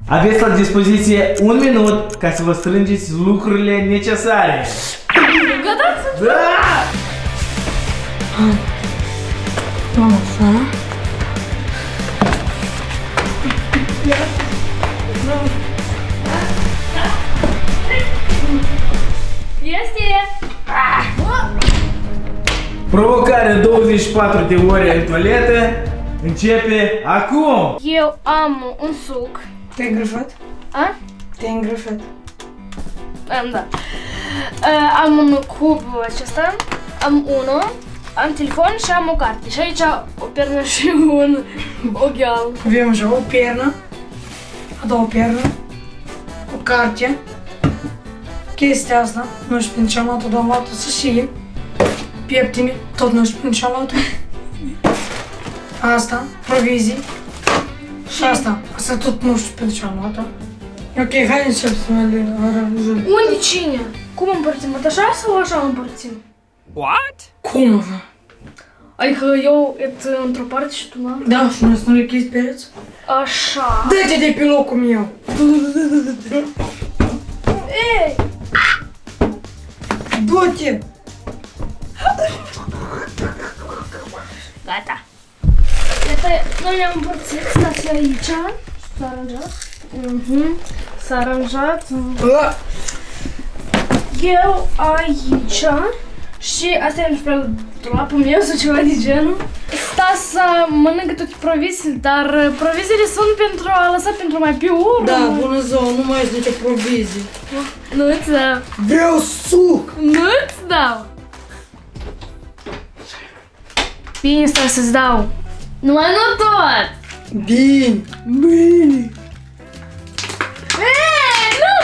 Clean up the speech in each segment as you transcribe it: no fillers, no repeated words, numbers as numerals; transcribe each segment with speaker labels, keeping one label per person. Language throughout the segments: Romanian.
Speaker 1: Aveți la dispoziție un minut ca să vă strângeți lucrurile necesare.
Speaker 2: Gata?
Speaker 1: Da!
Speaker 3: Așa.
Speaker 2: Este!
Speaker 1: Provocarea 24 de ore în toaletă începe acum.
Speaker 2: Eu am un suc.
Speaker 3: Te-ai îngrășat?
Speaker 2: A?
Speaker 3: Te-ai îngrășat.
Speaker 2: Da. Am un cub acesta, am unul, am telefon și am o carte. Și aici o pernă și un ogheal.
Speaker 3: Avem așa o pernă, a doua pernă, o carte, chestia asta, nu știu pentru ce am luat-o, dar am luat-o să știe, pieptine, tot nu știu pentru ce am luat-o. Asta, provizii, și asta tot nu știu pentru ce am luat-o. Ok, hai încep să le aranjăm.
Speaker 2: Unde cine? Cum împărțim? Așa sau așa împărțim?
Speaker 4: What?
Speaker 3: Cum așa?
Speaker 2: Adică eu într-o parte și tu în alta?
Speaker 3: Da, și noi să nu le chezi pereți?
Speaker 2: Așa.
Speaker 3: Dă-te de pe locul meu!
Speaker 2: Ei!
Speaker 3: Du-te!
Speaker 2: Gata. Iată, noi ne-am împărțit, stați aici. S-a aranjat. S-a aranjat. Eu aici. Și asta e pe dulapul meu sau ceva de genul. Stas să mănâncă toate proviziile, dar proviziile sunt pentru a lăsa pentru mai pe urmă.
Speaker 3: Da, bună ziua, nu mai ești nicio provizie.
Speaker 2: Nu-ți dau.
Speaker 3: Vreau suc!
Speaker 2: Nu-ți dau. Bine, stai să-ți dau. Numai nu tot.
Speaker 3: Bine! Bine!
Speaker 2: Ei, nu!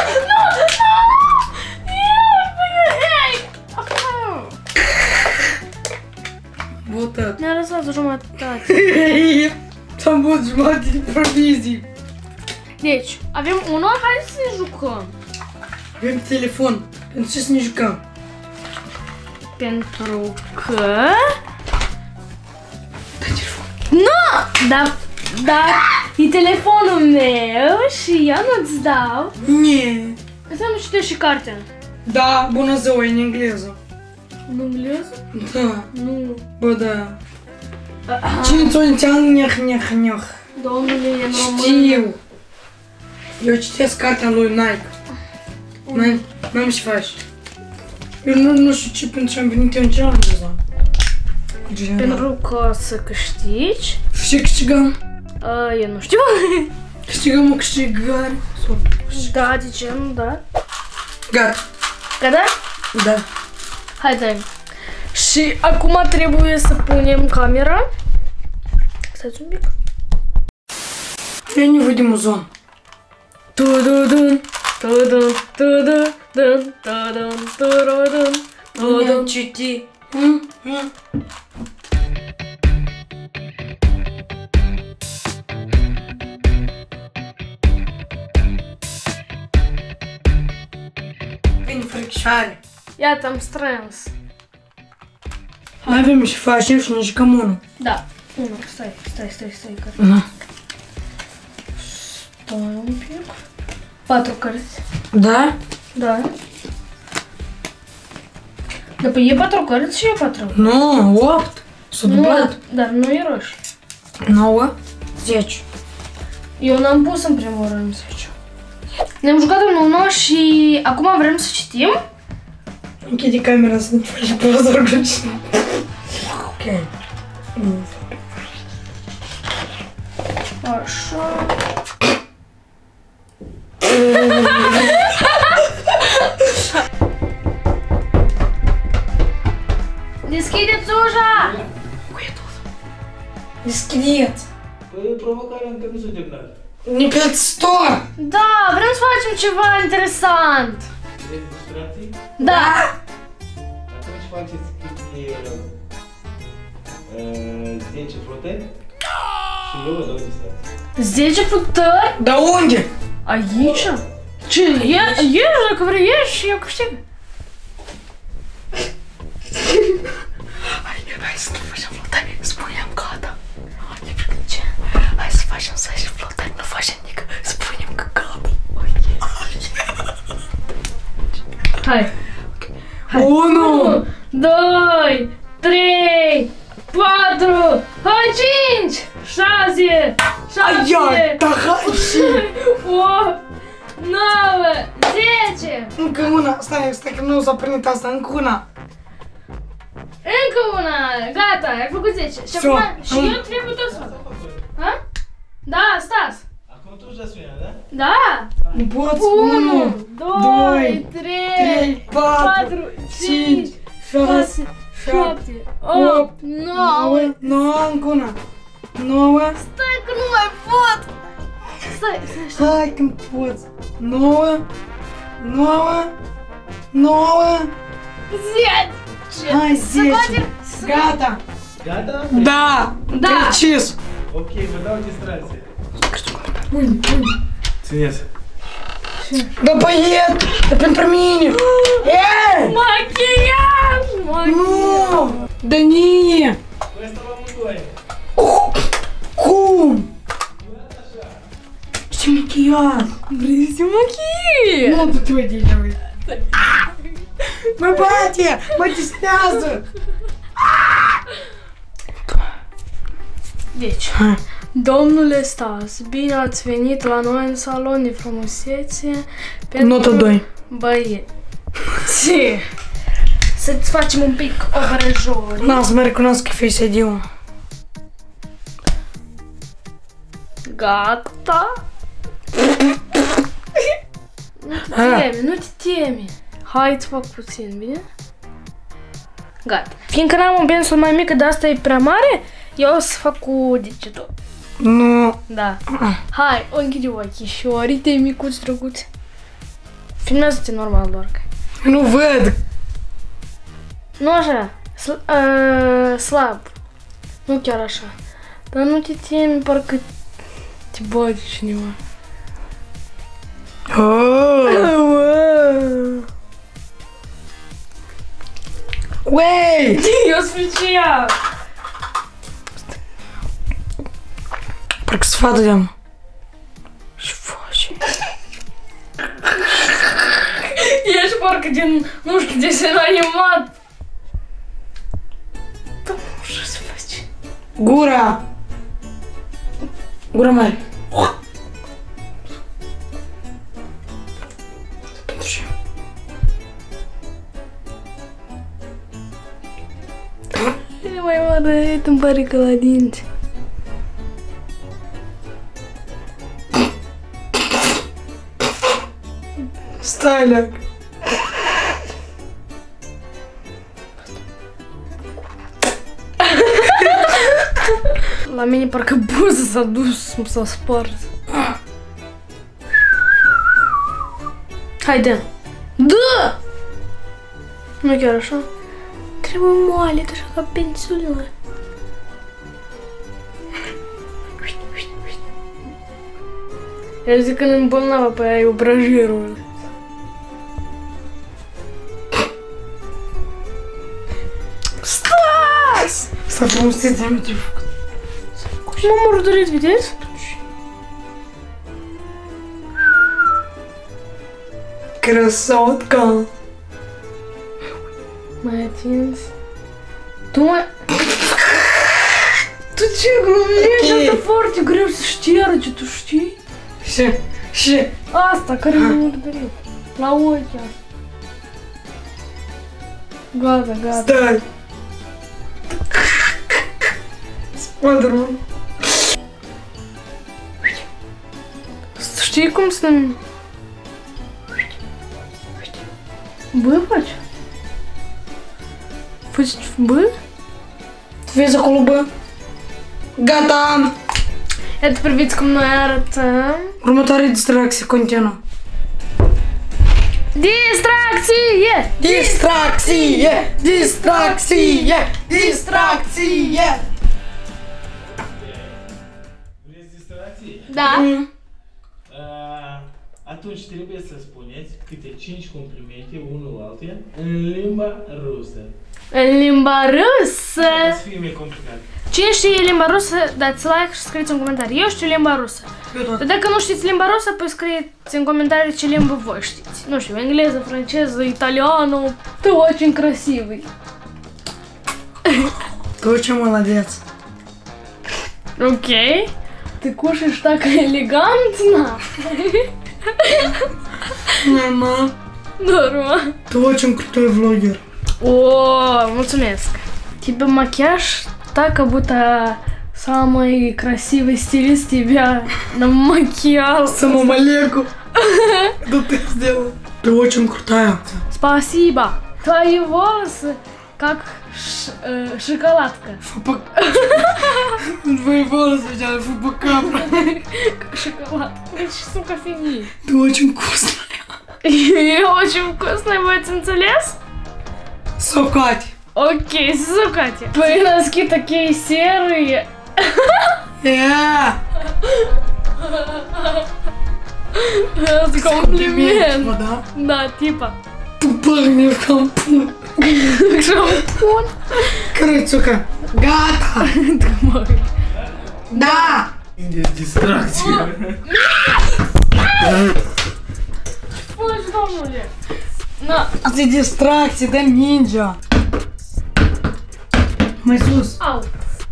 Speaker 3: Votat.
Speaker 2: Mi-a lăsat o jumătate.
Speaker 3: Ți-am băut jumătate de provizii.
Speaker 2: Deci, avem unul, hai să ne jucăm.
Speaker 3: Avem telefon. Pentru ce să ne jucăm?
Speaker 2: Pentru că... Nu! Dar e telefonul meu și eu nu-ți dau.
Speaker 3: Nie.
Speaker 2: Înseamnă citești și cartea.
Speaker 3: Da, bună ziua, e în engleză.
Speaker 2: În engleză?
Speaker 3: Da.
Speaker 2: Nu.
Speaker 3: Bă, da. Cine ți-o înțeamnă neh.
Speaker 2: Domnule, e în română.
Speaker 3: Știu. Eu citesc cartea lui Nike. N-am ce faci. Eu nu știu ce pentru ce am venit eu în ce am deja.
Speaker 2: Pentru că să câștigi.
Speaker 3: Și ce câștigăm?
Speaker 2: Eu nu știu.
Speaker 3: Câștigăm o câștigare.
Speaker 2: Da, de ce nu, da?
Speaker 3: Gata.
Speaker 2: Gata?
Speaker 3: Da.
Speaker 2: Hai, dai. Și acum trebuie să punem camera. Stați un pic.
Speaker 3: Eu nevoie de muzon.
Speaker 2: Tududun, tudun, tudun, tudun, tudun, tudun, tudun.
Speaker 3: Citi. Bine, fricșoare.
Speaker 2: Iată, am strâns.
Speaker 3: Hai, avem și facem și ne jucăm unul.
Speaker 2: Da. Unu, stai.
Speaker 3: Da.
Speaker 2: Stai un pic. 4 cărți.
Speaker 3: Da?
Speaker 2: Da. Da, păi e 4 cărți și e 4.
Speaker 3: Nu, 8. S-a dublat.
Speaker 2: Dar nu e roșu.
Speaker 3: 9. 10.
Speaker 2: Eu n-am pus în primul rând 10. Ne-am jucat în 1 și acum vrem să citim.
Speaker 3: Închide camera să nu faci pozor cu cine. Ok.
Speaker 2: Așa. Deschideți ușa!
Speaker 3: Deschideți.
Speaker 1: Păi provocarea încă nu s-a terminat.
Speaker 3: Nicăt store.
Speaker 2: Da, vrem să facem ceva interesant.
Speaker 1: Vrei distracții?
Speaker 2: Da.
Speaker 1: Atunci faceți câte 10 flotări și eu vă dau distracții.
Speaker 2: 10 flutări?
Speaker 3: Da unde?
Speaker 2: Aici? Ce? Ieși, dacă vrei ieși și eu câștig.
Speaker 3: Hai să nu facem flotări, spunem gata. Ce? Hai să facem 10 flotări, nu facem nică, spunem că
Speaker 2: Hai.
Speaker 3: 1,
Speaker 2: 2, 3, 4, hai 5, 6, 7,
Speaker 3: Aia, da hai și
Speaker 2: 8, 9, 10.
Speaker 3: încă una, stai că nu s-a prins asta, încă una.
Speaker 2: Încă una, gata, ai făcut 10. Și
Speaker 3: Все.
Speaker 2: acum, și eu trebuie tot să fac. Ha? Da, Stas.
Speaker 1: Acum tu, Jasmina, da?
Speaker 2: Da.
Speaker 3: Nu poți?
Speaker 2: 1, 2, 3, 4, 5, 6, 7, 8, 9.
Speaker 3: 9, încă una. 9.
Speaker 2: Stai că nu mai pot. Stai.
Speaker 3: Hai că poți. 9. 9. 9.
Speaker 2: 10.
Speaker 3: Hai,
Speaker 2: Să
Speaker 3: 10.
Speaker 2: facem.
Speaker 3: Gata.
Speaker 1: Gata?
Speaker 3: Da.
Speaker 2: Da.
Speaker 3: Precis.
Speaker 1: Ok, vă dau distracție.
Speaker 3: Bun.
Speaker 1: Țineți.
Speaker 3: Da băiet, e pentru mine. Ei!
Speaker 2: Machiaj.
Speaker 3: Nu! Da nie!
Speaker 1: Păi asta la amândoi.
Speaker 3: Cum? Ce machiaj!
Speaker 2: Vrei să machii?
Speaker 3: Nu, tu te de la uite. Mă bate! Mă distrează!
Speaker 2: Deci, domnule Stas, bine ați venit la noi în salon de frumusețe.
Speaker 3: Notă 2.
Speaker 2: Băieți. Să-ți facem un pic obrăjori.
Speaker 3: Na, să mă recunosc că fii sediu.
Speaker 2: Gata. Nu te temi, nu te temi. Hai, îți fac puțin, bine? Gata. Fiindcă n-am un pensul mai mic, de asta e prea mare, eu o să fac cu degetul.
Speaker 3: Nu.
Speaker 2: Da. Hai, închide ochișorii tăi micuți, drăguți. Filmează-te normal, doar că.
Speaker 3: Nu văd.
Speaker 2: Nu așa, slab. Nu chiar așa. Dar nu te temi, parcă te bate cineva.
Speaker 3: Uei!
Speaker 2: Eu special!
Speaker 3: Parcă se fată de-am. Și face.
Speaker 2: Ești parcă din, nu știu, desen animat. Da, nu știu să faci.
Speaker 3: Gura! Gura mare. Pentru ce?
Speaker 2: E mai mare, îmi pare că la dinți.
Speaker 3: Stai, leac.
Speaker 2: La mine parcă buza s-a dus, s-a spart. Hai, dă! Dă! Nu chiar așa. Trebuie moale, așa ca pensulă. Eu zic că nu-mi bolnavă pe aia, e obrăjerul. Stas!
Speaker 3: Să frumusețe, am te făcut.
Speaker 2: M-am murdărit, vedeți?
Speaker 3: Красотка!
Speaker 2: Mai atins. Tu mai... Tu ce glumești?
Speaker 3: Ok.
Speaker 2: Asta foarte greu să ștergi, tu știi?
Speaker 3: Și...
Speaker 2: Asta care m-a murdărit. La ochi asta. Gata, gata.
Speaker 3: Stai! Spider-Man!
Speaker 2: Știi cum să... Bă, faci? Faci bă?
Speaker 3: Vezi acolo, bă? Gata!
Speaker 2: Iată, priviți cum noi arătăm.
Speaker 3: Următoare distracție continuă.
Speaker 2: Distracție!
Speaker 3: Distracție! Distracție! Distracție!
Speaker 1: Vreți distracție?
Speaker 2: Da.
Speaker 1: Atunci trebuie să spuneți câte 5 complimente unul altuia în limba rusă.
Speaker 2: În limba rusă.
Speaker 1: Să fie mai complicat.
Speaker 2: Cine știe limba rusă, dați like și scrieți un comentariu. Eu știu limba rusă.
Speaker 3: Eu tot.
Speaker 2: Dacă nu știți limba rusă, păi scrieți în comentarii ce limbă voi știți. Nu știu, engleză, franceză, italiano. Ты очень красивый.
Speaker 3: Ты очень молодец.
Speaker 2: Окей. Ты кушаешь так элегантно.
Speaker 3: Нормально.
Speaker 2: Норма.
Speaker 3: Ты очень крутой влогер.
Speaker 2: О, mulțumesc. Тебе макияж так, как будто самый красивый стилист тебя намакиял.
Speaker 3: Самому Олегу. Да ты сделал. Ты очень крутая.
Speaker 2: Спасибо. Твои волосы как шоколадка.
Speaker 3: Твои волосы взяли ФБК.
Speaker 2: Как шоколадка. Сука, фигни.
Speaker 3: Ты очень вкусная.
Speaker 2: И очень вкусный, вы înțeles?
Speaker 3: Сокать.
Speaker 2: Окей, сукати. Твои носки такие серые. Это комплимент.
Speaker 3: Да?
Speaker 2: Да, типа.
Speaker 3: Тупорный шампунь.
Speaker 2: Шампунь.
Speaker 3: Короче, сука. Гата. Да.
Speaker 1: Дистракция.
Speaker 2: Ой, что мне? На.
Speaker 3: Ты дистракции, да ниндзя. Майсус.
Speaker 2: Ау.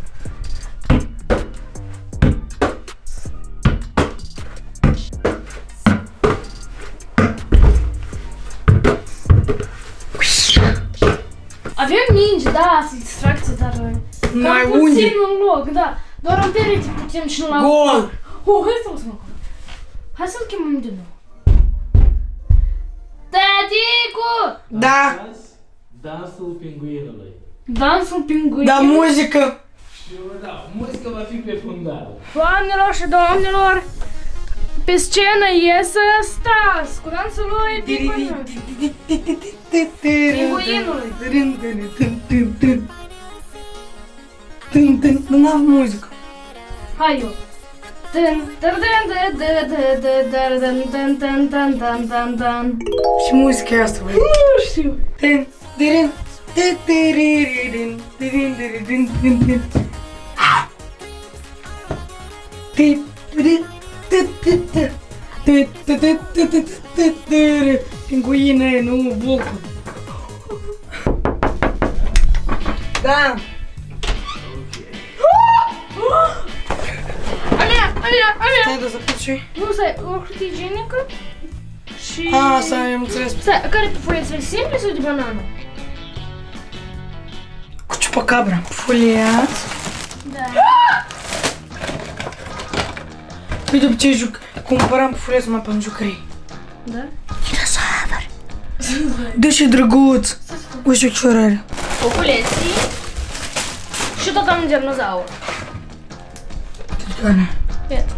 Speaker 2: Avem ninja, da, să distracție, dar...
Speaker 3: Mai
Speaker 2: cam
Speaker 3: unde?
Speaker 2: puțin un loc, da. Doar în perete putem și nu la...
Speaker 3: Gol.
Speaker 2: Hai să lăsăm acolo. Hai să-l chemăm din nou. Taticu!
Speaker 3: Da.
Speaker 1: Dansul pinguinului.
Speaker 2: Dansul pinguinului.
Speaker 3: Da, muzică.
Speaker 1: Și da, muzica va fi pe fundal.
Speaker 2: Doamnelor și domnilor, pe scenă iese Stas cu dansul lui Pinguinului.
Speaker 3: Nu n-am muzică.
Speaker 2: Hai eu.
Speaker 3: Și muzica e asta, băi.
Speaker 2: Nu știu.
Speaker 3: Pinguine, nu vocul. Da.
Speaker 2: Alea.
Speaker 3: Stai, da, să put și...
Speaker 2: Nu, stai, o hârtie igienică și...
Speaker 3: A, stai, am înțeles.
Speaker 2: Stai, care pufulețele, simple sau de banană?
Speaker 3: Cu ciupacabra. Foliat.
Speaker 2: Da.
Speaker 3: Uite după ce cumpăram pufulețul mai pentru jucării.
Speaker 2: Da?
Speaker 3: Dinosauri. Dă și drăguț. Uite ce are.
Speaker 2: Pufuleții și tot am dinozaur.
Speaker 3: Care?
Speaker 2: Iată.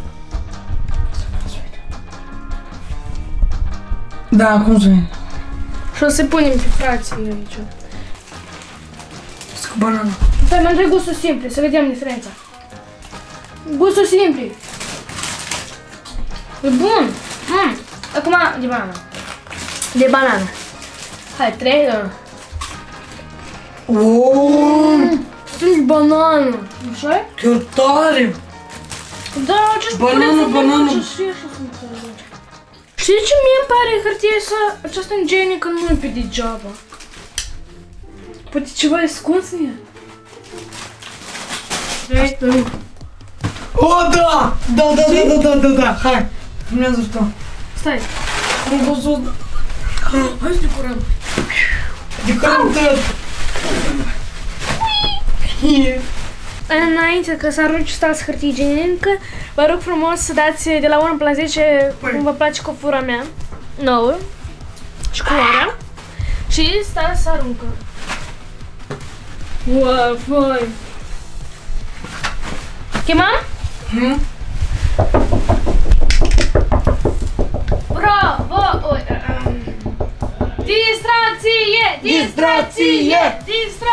Speaker 3: Da, cum se vede?
Speaker 2: Și o să punem pe frații aici.
Speaker 3: Cu banana.
Speaker 2: Stai, mă întreb gustul simple, să vedem diferența. Gustul simple. E bun. Acum, de banană. De banană. Hai, 3, 2. Sunt banană. Așa?
Speaker 3: Chiar tare.
Speaker 2: Da, acești
Speaker 3: Banană, banană.
Speaker 2: Știi ce mie îmi pare hârtie aceasta igienică nu e pe degeaba? Poate ceva ascuns în ea? Vrei?
Speaker 3: O, da! Da. Hai. Urmează tu.
Speaker 2: Stai.
Speaker 3: Am văzut.
Speaker 2: Hai să decorăm.
Speaker 3: Decorăm tot.
Speaker 2: Înainte că să arunci Stas hârtie igienică, vă rog frumos să dați de la 1 până la 10 cum vă place cofura mea nouă și culoarea. Și Stas să aruncă. Wow, foi! Chemam? Bravo! Distracție!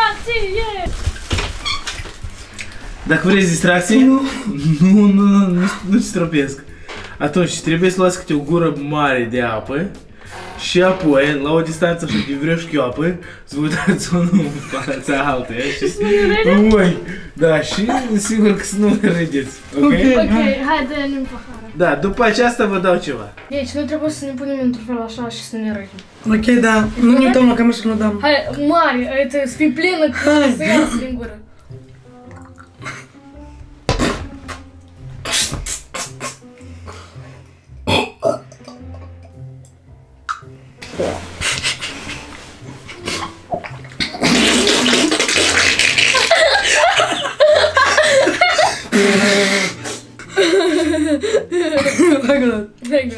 Speaker 1: Dacă vreți distracție, nu stropesc. Atunci trebuie să luați câte o gură mare de apă Și apoi, la o distanță așa de vreo șchioapă, să vă dați unul în fața altuia și să nu râdeți? Da, și sigur că să nu râdeți, ok?
Speaker 2: Ok, hai, dă-ne în pahară.
Speaker 1: Da, după aceasta vă dau ceva.
Speaker 2: Deci, noi trebuie să ne punem într-un fel așa și să ne răgim.
Speaker 3: Ok, da, nu ne uităm la cameră și nu dăm.
Speaker 2: Hai, mare, să fii plină că să iasă din gură. Hai,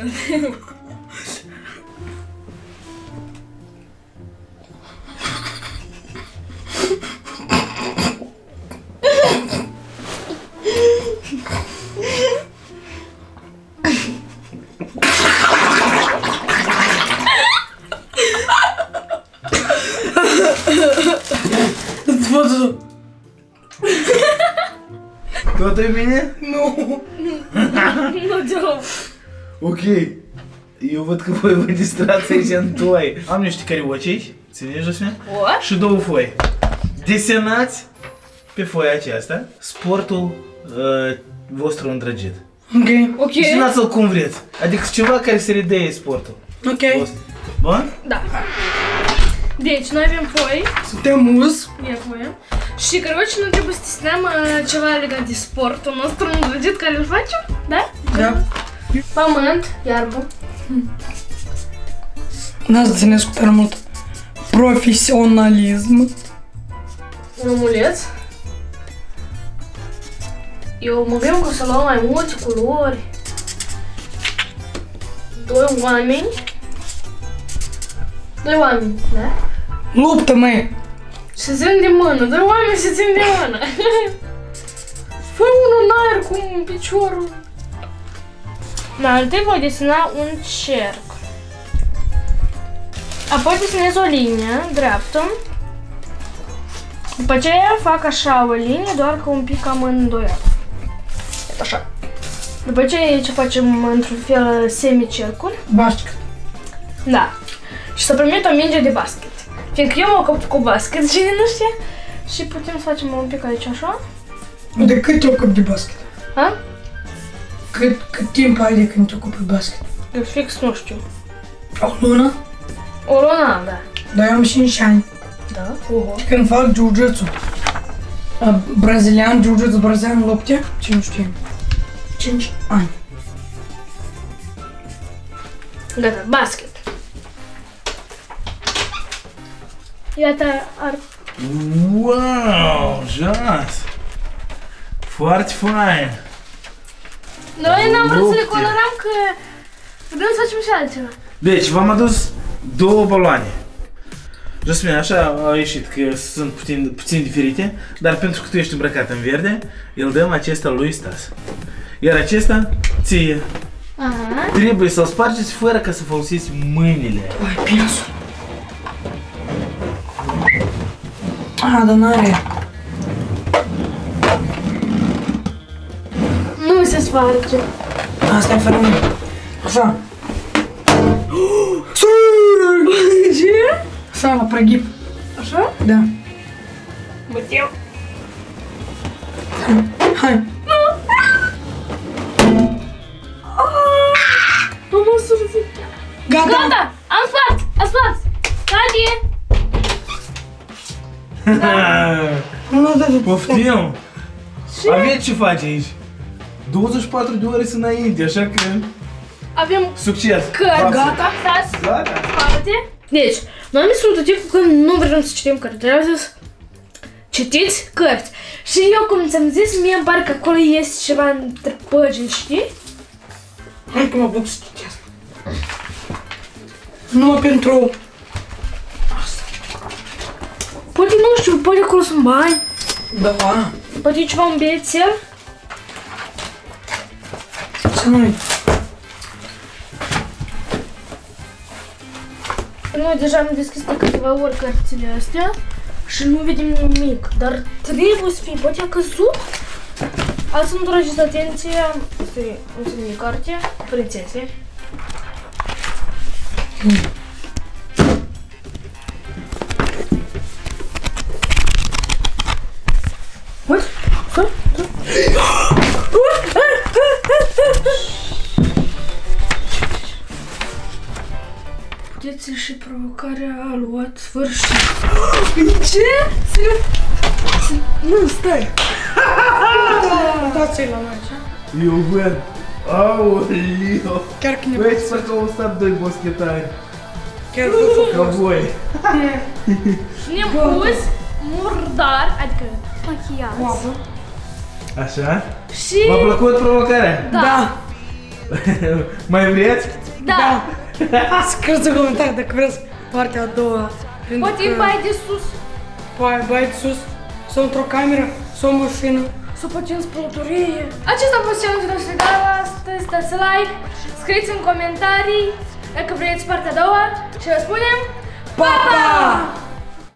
Speaker 1: Totul e bine?
Speaker 3: Nu.
Speaker 2: Nu te-o.
Speaker 1: Ok. Eu văd că voi vă distrați aici în toi. Am niște carioci aici. Ține Jasmin. Și două foi. Desenați pe foaia aceasta sportul vostru îndrăgit.
Speaker 3: Ok.
Speaker 1: Desenați-l cum vreți. Adică ceva care se redea sportul.
Speaker 3: Ok.
Speaker 1: Bun?
Speaker 2: Da. Deci, noi avem foi.
Speaker 3: Suntem us.
Speaker 2: E foie. Și, короче, noi trebuie să desenăm ceva legat de sportul nostru îndrăgit care îl facem, da?
Speaker 3: Da.
Speaker 2: Pământ, iarbă.
Speaker 3: N-ați să țineți cu tare mult profesionalism.
Speaker 2: Un omuleț. Eu mă gândim că o să luăm mai multe culori. Doi oameni. Doi oameni, da?
Speaker 3: Luptă, măi!
Speaker 2: Se țin de mână, doi oameni se țin de mână. Fă unul în aer cu piciorul. Da, întâi voi desena un cerc. Apoi desenez o linie dreaptă. După aceea fac așa o linie, doar că un pic am îndoiat. Așa. După aceea aici facem într-un fel semicercul.
Speaker 3: Basket.
Speaker 2: Da. Și să primit o minge de basket. Fiindcă eu mă ocup cu basket, cine nu știe. Și putem să facem un pic aici așa.
Speaker 3: De cât te ocupi de basket?
Speaker 2: Ha?
Speaker 3: Cât timp ai de când te ocupi de basket?
Speaker 2: Eu fix nu știu.
Speaker 3: O lună?
Speaker 2: O lună, da.
Speaker 3: Dar eu am 5 ani.
Speaker 2: Da? Oho.
Speaker 3: Când fac jiu-jitsu. Brazilian, jiu-jitsu brazilian, lupte, ce nu știu. 5 ani.
Speaker 2: Gata, basket. Iată,
Speaker 1: Wow, Jas! Foarte fain!
Speaker 2: Noi n-am vrut să le colorăm că vrem să facem și altceva.
Speaker 1: Deci, v-am adus două baloane. Jasmin, așa a ieșit că sunt puțin diferite, dar pentru că tu ești îmbrăcat în verde, îl dăm acesta lui Stas. Iar acesta ție.
Speaker 2: Aha.
Speaker 1: Trebuie să-l spargeți fără ca să folosiți mâinile.
Speaker 3: Oi, pinsul. Dar n-are.
Speaker 2: Nu se sparge.
Speaker 3: Asta e fără mine. Așa.
Speaker 2: Ce?
Speaker 3: Așa, la prăghip.
Speaker 2: Așa?
Speaker 3: Da.
Speaker 2: Băteu.
Speaker 3: Hai.
Speaker 2: Nu mă surzi.
Speaker 3: Gata.
Speaker 2: Gata! Am spart! Am spart! Cade!
Speaker 1: Poftim! Aveți ce face aici? 24 de ore sunt înainte, așa că...
Speaker 2: Avem
Speaker 1: Succes!
Speaker 2: cărți.
Speaker 3: Gata?
Speaker 2: Stați!
Speaker 1: Gata!
Speaker 2: Sparte. Deci, noi ne sunt că nu vrem să citim cărți. Trebuie să citiți cărți. Și eu, cum ți-am zis, mie îmi pare că acolo este ceva între păgini, știi?
Speaker 3: Hai că mă apuc să citesc. Numai pentru...
Speaker 2: Poate nu știu, poate acolo sunt bani.
Speaker 3: Da.
Speaker 2: Poate e ceva un bilețel.
Speaker 3: Să nu uit.
Speaker 2: Noi deja am deschis de câteva ori cărțile astea și nu vedem nimic, dar trebuie să fie, poate a căzut. Ați nu trageți atenție, asta e o carte, prințese.
Speaker 3: Uite, stai.
Speaker 2: Puteți și provocarea a luat sfârșit. Ce? Nu, stai.
Speaker 3: Dați-i la noi, ce?
Speaker 1: Eu văd. Aoleo.
Speaker 3: Chiar că ne
Speaker 1: Băi, sper că au stat doi boschetari.
Speaker 3: Chiar că
Speaker 1: Ca voi.
Speaker 2: Ne-am pus murdar, adică machiaj.
Speaker 3: Guapă.
Speaker 1: Așa?
Speaker 2: Și...
Speaker 1: V-a plăcut provocarea?
Speaker 2: Da.
Speaker 1: Mai vreți?
Speaker 2: Da.
Speaker 3: Scrieți în comentarii dacă vreți partea a doua.
Speaker 2: Poate e bai de sus.
Speaker 3: Bai de sus, sau într-o cameră, sau o mașină.
Speaker 2: Sau poate în spălătorie. Acesta a fost challenge-ul nostru de astăzi. Dați like, scrieți în comentarii dacă vreți partea a doua și vă spunem... Pa, pa!